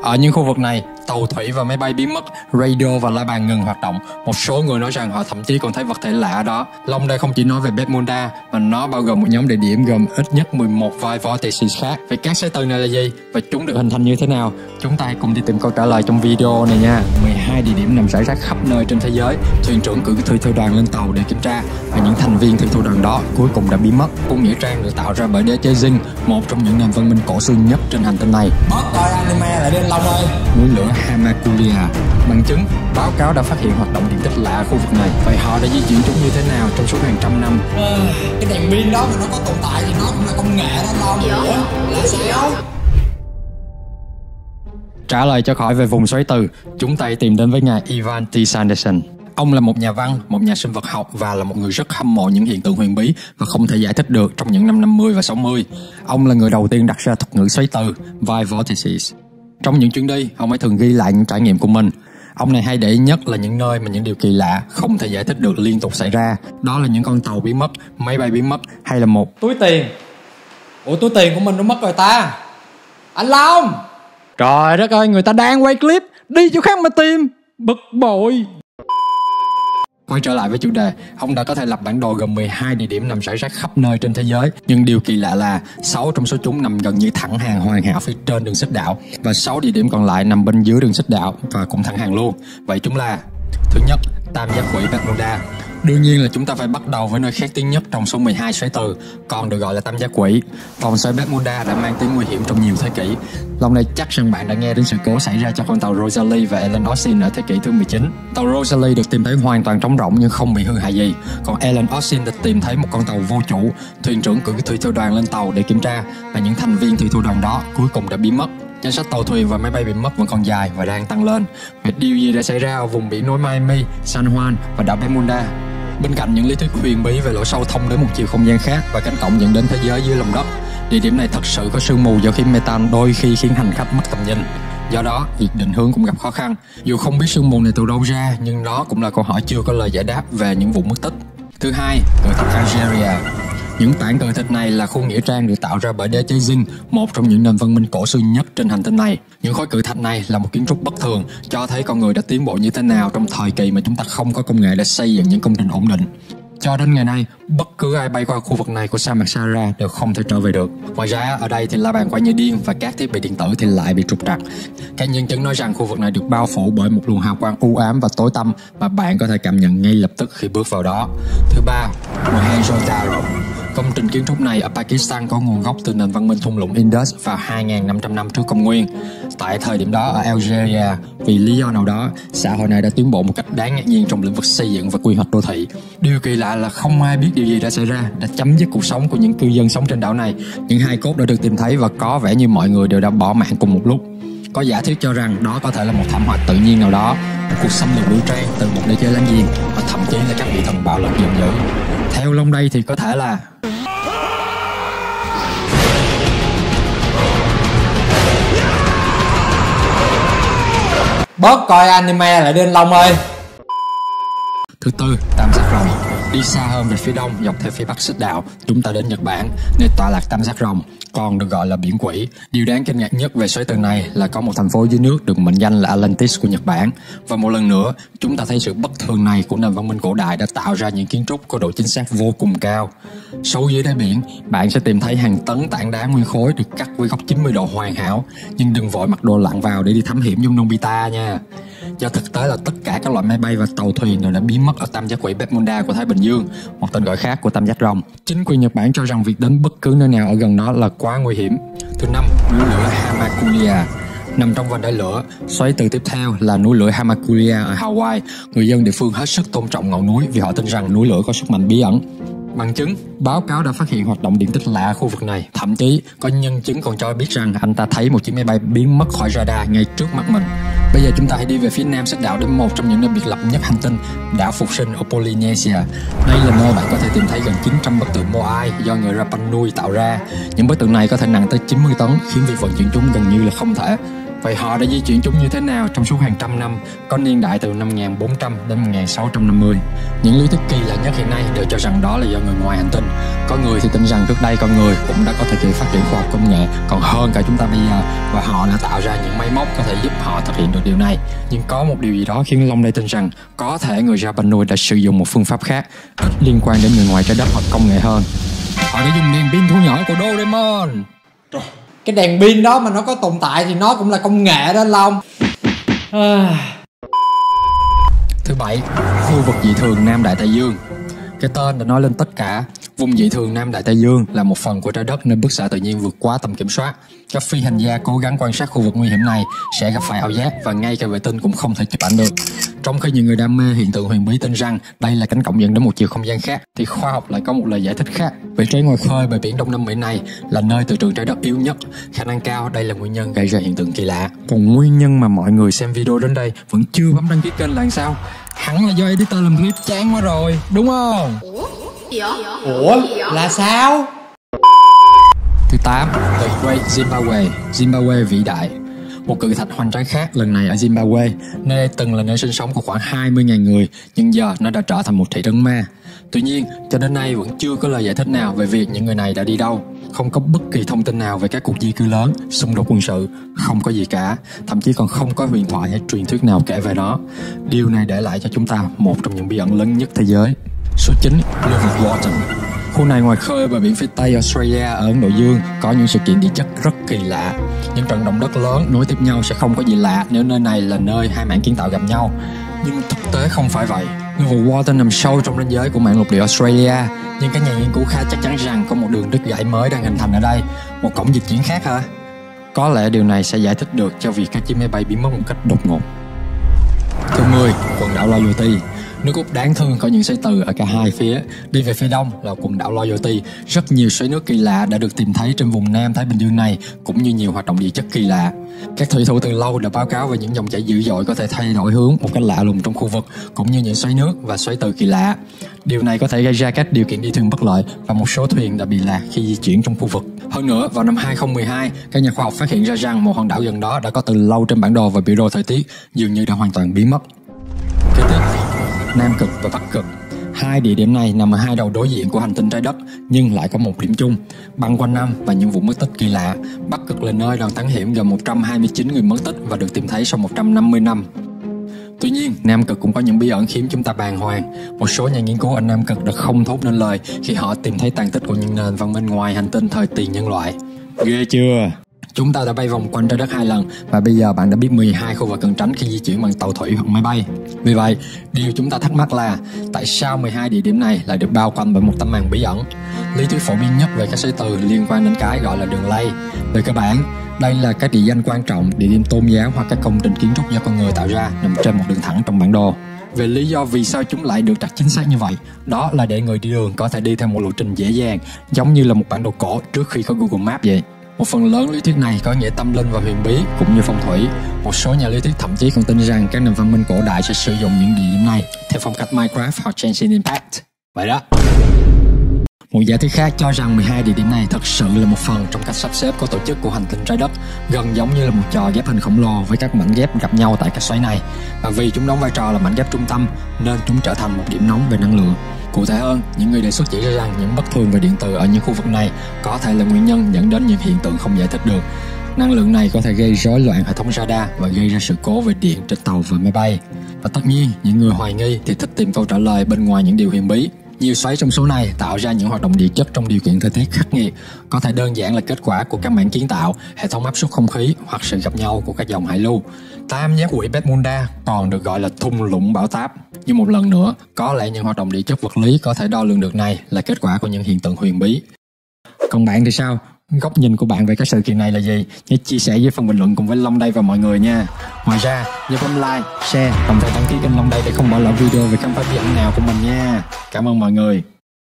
Ở những khu vực này, tàu thủy và máy bay biến mất, radio và la bàn ngừng hoạt động. Một số người nói rằng họ thậm chí còn thấy vật thể lạ ở đó. Long đây không chỉ nói về Bermuda, mà nó bao gồm một nhóm địa điểm gồm ít nhất 11 vai vortices khác. Vậy các xoáy từ này là gì? Và chúng được hình thành như thế nào? Chúng ta hãy cùng đi tìm câu trả lời trong video này nha. 12 địa điểm nằm rải rác khắp nơi trên thế giới. Thuyền trưởng cử thủy thủ đoàn lên tàu để kiểm tra, và những thành viên thủy thủ đoàn đó cuối cùng đã biến mất. Cung nghĩa trang được tạo ra bởi đế chế Jin, một trong những nền văn minh cổ xưa nhất trên hành tinh này. Bớt coi anime lại đi anh Long ơi. Núi lửa Hamakulia. Bằng chứng, báo cáo đã phát hiện hoạt động điện tích lạ ở khu vực này. Vậy họ đã di chuyển chúng như thế nào trong suốt hàng trăm năm? Cái đèn pin đó mà nó có tồn tại thì nó cũng là công nghệ đó Long. Là sao? Trả lời cho khỏi về vùng xoáy từ, chúng ta tìm đến với ngài Ivan T. Sanderson. Ông là một nhà văn, một nhà sinh vật học và là một người rất hâm mộ những hiện tượng huyền bí và không thể giải thích được trong những năm 50 và 60. Ông là người đầu tiên đặt ra thuật ngữ xoáy từ, vai vortices. Trong những chuyến đi, ông ấy thường ghi lại những trải nghiệm của mình. Ông này hay để ý nhất là những nơi mà những điều kỳ lạ không thể giải thích được liên tục xảy ra. Đó là những con tàu biến mất, máy bay biến mất hay là một túi tiền. Ủa túi tiền của mình nó mất rồi ta. Anh Long! Trời đất ơi, người ta đang quay clip, đi chỗ khác mà tìm. Bực bội. Quay trở lại với chủ đề, ông đã có thể lập bản đồ gồm 12 địa điểm nằm rải rác khắp nơi trên thế giới. Nhưng điều kỳ lạ là 6 trong số chúng nằm gần như thẳng hàng hoàn hảo phía trên đường xích đạo, và 6 địa điểm còn lại nằm bên dưới đường xích đạo và cũng thẳng hàng luôn. Vậy chúng là: thứ nhất, tam giác quỹ Bermuda. Đương nhiên là chúng ta phải bắt đầu với nơi khét tiếng nhất trong số 12 xoáy từ, còn được gọi là tam giác quỹ. Vòng xoáy Bermuda đã mang tiếng nguy hiểm trong nhiều thế kỷ. Lần này chắc rằng bạn đã nghe đến sự cố xảy ra cho con tàu Rosalie và Ellen Austin ở thế kỷ thứ 19. Tàu Rosalie được tìm thấy hoàn toàn trống rỗng nhưng không bị hư hại gì. Còn Ellen Austin đã tìm thấy một con tàu vô chủ. Thuyền trưởng cử thủy thủ đoàn lên tàu để kiểm tra, và những thành viên thủy thủ đoàn đó cuối cùng đã biến mất. Danh sách tàu thuyền và máy bay bị mất vẫn còn dài và đang tăng lên. Vậy điều gì đã xảy ra ở vùng biển nối Miami, San Juan và đảo Bermuda? Bên cạnh những lý thuyết huyền bí về lỗ sâu thông đến một chiều không gian khác và cánh cổng dẫn đến thế giới dưới lòng đất, địa điểm này thật sự có sương mù do khí metan đôi khi khiến hành khách mất tầm nhìn. Do đó, việc định hướng cũng gặp khó khăn. Dù không biết sương mù này từ đâu ra, nhưng nó cũng là câu hỏi chưa có lời giải đáp về những vụ mất tích. Thứ hai, cự thạch Algeria. Những tảng cự thạch này là khu nghĩa trang được tạo ra bởi đế chế Jin, một trong những nền văn minh cổ xưa nhất trên hành tinh này. Những khối cự thạch này là một kiến trúc bất thường, cho thấy con người đã tiến bộ như thế nào trong thời kỳ mà chúng ta không có công nghệ để xây dựng những công trình ổn định. Cho đến ngày nay, bất cứ ai bay qua khu vực này của sa mạc Sahara đều không thể trở về được. Ngoài ra, ở đây thì la bàn quay như điên và các thiết bị điện tử thì lại bị trục trặc. Các nhân chứng nói rằng khu vực này được bao phủ bởi một luồng hào quang u ám và tối tăm mà bạn có thể cảm nhận ngay lập tức khi bước vào đó. Thứ ba, Mohenjo-daro. Công trình kiến trúc này ở Pakistan có nguồn gốc từ nền văn minh thung lũng Indus vào 2.500 năm trước công nguyên. Tại thời điểm đó ở Algeria, vì lý do nào đó, xã hội này đã tiến bộ một cách đáng ngạc nhiên trong lĩnh vực xây dựng và quy hoạch đô thị. Điều kỳ lạ là không ai biết điều gì đã xảy ra, đã chấm dứt cuộc sống của những cư dân sống trên đảo này. Những hài cốt đã được tìm thấy và có vẻ như mọi người đều đã bỏ mạng cùng một lúc. Có giả thuyết cho rằng đó có thể là một thảm họa tự nhiên nào đó, một cuộc xâm lược vũ trang từ một đế chế láng giềng, và thậm chí là các vị thần bạo lực giận dữ. Theo Long đây thì có thể là Bớt coi anime lại đi anh Long ơi. Thứ tư, tam giác rồng. Đi xa hơn về phía đông, dọc theo phía bắc xích đạo, chúng ta đến Nhật Bản, nơi tọa lạc tam giác rồng, còn được gọi là biển quỷ. Điều đáng kinh ngạc nhất về xoáy từ này là có một thành phố dưới nước được mệnh danh là Atlantis của Nhật Bản. Và một lần nữa, chúng ta thấy sự bất thường này của nền văn minh cổ đại đã tạo ra những kiến trúc có độ chính xác vô cùng cao. Sâu dưới đáy biển, bạn sẽ tìm thấy hàng tấn tảng đá nguyên khối được cắt với góc 90 độ hoàn hảo. Nhưng đừng vội mặc đồ lặn vào để đi thám hiểm trong Nobita nha. Do thực tế là tất cả các loại máy bay và tàu thuyền đều đã biến mất ở tam giác quỹ Bermuda của Thái Bình Dương, một tên gọi khác của tam giác rồng. Chính quyền Nhật Bản cho rằng việc đến bất cứ nơi nào ở gần đó là quá nguy hiểm. Thứ năm, núi lửa Hamakulia. Nằm trong vành đai lửa, xoáy từ tiếp theo là núi lửa Hamakulia ở Hawaii. Người dân địa phương hết sức tôn trọng ngọn núi vì họ tin rằng núi lửa có sức mạnh bí ẩn. Bằng chứng, báo cáo đã phát hiện hoạt động điện tích lạ ở khu vực này. Thậm chí, có nhân chứng còn cho biết rằng anh ta thấy một chiếc máy bay biến mất khỏi radar ngay trước mắt mình. Bây giờ chúng ta hãy đi về phía nam xích đạo đến một trong những nơi biệt lập nhất hành tinh, đảo Phục Sinh ở Polynesia. Đây là nơi bạn có thể tìm thấy gần 900 bức tượng Moai do người Rapa Nui tạo ra. Những bức tượng này có thể nặng tới 90 tấn, khiến việc vận chuyển chúng gần như là không thể. Vậy họ đã di chuyển chúng như thế nào trong suốt hàng trăm năm, có niên đại từ năm 1400 đến 1650? Những lý thuyết kỳ lạ nhất hiện nay đều cho rằng đó là do người ngoài hành tinh. Có người thì tin rằng trước đây con người cũng đã có thời kỳ phát triển khoa học công nghệ còn hơn cả chúng ta bây giờ, và họ đã tạo ra những máy móc có thể giúp họ thực hiện được điều này. Nhưng có một điều gì đó khiến Long đây tin rằng có thể người Rapa Nui đã sử dụng một phương pháp khác, ít liên quan đến người ngoài trái đất hoặc công nghệ hơn. Họ đã dùng đèn pin thu nhỏ của Doraemon. Cái đèn pin đó mà nó có tồn tại thì nó cũng là công nghệ đó Long. Thứ bảy, khu vực dị thường Nam Đại Tây Dương. Cái tên đã nói lên tất cả. Vùng dị thường Nam Đại Tây Dương là một phần của trái đất nên bức xạ tự nhiên vượt quá tầm kiểm soát. Các phi hành gia cố gắng quan sát khu vực nguy hiểm này sẽ gặp phải ảo giác, và ngay cả vệ tinh cũng không thể chụp ảnh được. Trong khi những người đam mê hiện tượng huyền bí tin rằng đây là cánh cổng dẫn đến một chiều không gian khác, thì khoa học lại có một lời giải thích khác. Vị trí ngoài khơi bờ biển Đông Nam Mỹ này là nơi từ trường trái đất yếu nhất. Khả năng cao đây là nguyên nhân gây ra hiện tượng kỳ lạ. Còn nguyên nhân mà mọi người xem video đến đây vẫn chưa bấm đăng ký kênh là sao? Hẳn là do editor làm clip chán quá rồi, đúng không? Ủa là sao? Thứ 8, The Great Zimbabwe, Zimbabwe vĩ đại. Một cự thạch hoành tráng khác lần này ở Zimbabwe, nơi đây từng là nơi sinh sống của khoảng 20.000 người, nhưng giờ nó đã trở thành một thị trấn ma. Tuy nhiên, cho đến nay vẫn chưa có lời giải thích nào về việc những người này đã đi đâu. Không có bất kỳ thông tin nào về các cuộc di cư lớn, xung đột quân sự, không có gì cả. Thậm chí còn không có huyền thoại hay truyền thuyết nào kể về nó. Điều này để lại cho chúng ta một trong những bí ẩn lớn nhất thế giới. Số 9, lưu vực Walton. Khu này ngoài khơi bờ biển phía Tây Australia ở Ấn Độ Dương có những sự kiện địa chất rất kỳ lạ. Những trận động đất lớn nối tiếp nhau sẽ không có gì lạ nếu nơi này là nơi hai mảng kiến tạo gặp nhau. Nhưng thực tế không phải vậy. Lưu vực Walton nằm sâu trong ranh giới của mảng lục địa Australia, nhưng các nhà nghiên cứu khá chắc chắn rằng có một đường đứt gãy mới đang hình thành ở đây. Một cổng dịch chuyển khác hả? Có lẽ điều này sẽ giải thích được cho việc các chiếc máy bay biến mất một cách đột ngột. Thứ 10, quần đảo Loyalty. Nước Úc đáng thương có những xoáy từ ở cả hai phía. Đi về phía đông là quần đảo Loyalty. Rất nhiều xoáy nước kỳ lạ đã được tìm thấy trên vùng Nam Thái Bình Dương này, cũng như nhiều hoạt động địa chất kỳ lạ. Các thủy thủ từ lâu đã báo cáo về những dòng chảy dữ dội có thể thay đổi hướng một cách lạ lùng trong khu vực, cũng như những xoáy nước và xoáy từ kỳ lạ. Điều này có thể gây ra các điều kiện đi thuyền bất lợi, và một số thuyền đã bị lạc khi di chuyển trong khu vực. Hơn nữa, vào năm 2012, các nhà khoa học phát hiện ra rằng một hòn đảo gần đó đã có từ lâu trên bản đồ và biểu đồ thời tiết, dường như đã hoàn toàn biến mất. Kế tiếp, Nam Cực và Bắc Cực. Hai địa điểm này nằm ở hai đầu đối diện của hành tinh trái đất, nhưng lại có một điểm chung: băng quanh năm và những vụ mất tích kỳ lạ. Bắc Cực là nơi đoàn thám hiểm gần 129 người mất tích và được tìm thấy sau 150 năm. Tuy nhiên, Nam Cực cũng có những bí ẩn khiến chúng ta bàng hoàng. Một số nhà nghiên cứu ở Nam Cực đã không thốt nên lời khi họ tìm thấy tàn tích của những nền văn minh ngoài hành tinh thời tiền nhân loại. Ghê chưa? Chúng ta đã bay vòng quanh trái đất 2 lần, và bây giờ bạn đã biết 12 khu vực cần tránh khi di chuyển bằng tàu thủy hoặc máy bay. Vì vậy, điều chúng ta thắc mắc là tại sao 12 địa điểm này lại được bao quanh bởi một tấm màn bí ẩn? Lý thuyết phổ biến nhất về các xoáy từ liên quan đến cái gọi là đường lây. Về cơ bản, đây là các địa danh quan trọng, địa điểm tôn giáo hoặc các công trình kiến trúc do con người tạo ra nằm trên một đường thẳng trong bản đồ. Về lý do vì sao chúng lại được đặt chính xác như vậy, đó là để người đi đường có thể đi theo một lộ trình dễ dàng, giống như là một bản đồ cổ trước khi có Google Maps vậy. Một phần lớn lý thuyết này có nghĩa tâm linh và huyền bí cũng như phong thủy. Một số nhà lý thuyết thậm chí còn tin rằng các nền văn minh cổ đại sẽ sử dụng những địa điểm này theo phong cách Minecraft hoặc Genshin Impact. Vậy đó. Một giả thuyết khác cho rằng 12 địa điểm này thực sự là một phần trong cách sắp xếp có tổ chức của hành tinh trái đất, gần giống như là một trò ghép hình khổng lồ với các mảnh ghép gặp nhau tại các xoáy này. Và vì chúng đóng vai trò là mảnh ghép trung tâm nên chúng trở thành một điểm nóng về năng lượng. Cụ thể hơn, những người đề xuất chỉ ra rằng những bất thường về điện từ ở những khu vực này có thể là nguyên nhân dẫn đến những hiện tượng không giải thích được. Năng lượng này có thể gây rối loạn hệ thống radar và gây ra sự cố về điện trên tàu và máy bay. Và tất nhiên, những người hoài nghi thì thích tìm câu trả lời bên ngoài những điều huyền bí. Nhiều xoáy trong số này tạo ra những hoạt động địa chất trong điều kiện thời tiết khắc nghiệt, có thể đơn giản là kết quả của các mảng kiến tạo, hệ thống áp suất không khí hoặc sự gặp nhau của các dòng hải lưu. Tam giác quỹ Bermuda còn được gọi là thung lũng bão táp. Nhưng một lần nữa, có lẽ những hoạt động địa chất vật lý có thể đo lường được này là kết quả của những hiện tượng huyền bí. Còn bạn thì sao? Góc nhìn của bạn về các sự kiện này là gì? Nhớ chia sẻ dưới phần bình luận cùng với Long đây và mọi người nha. Ngoài ra, nhớ bấm like, share, đồng thời đăng ký kênh Long đây để không bỏ lỡ video về khám phá bí ẩn nào của mình nha. Cảm ơn mọi người.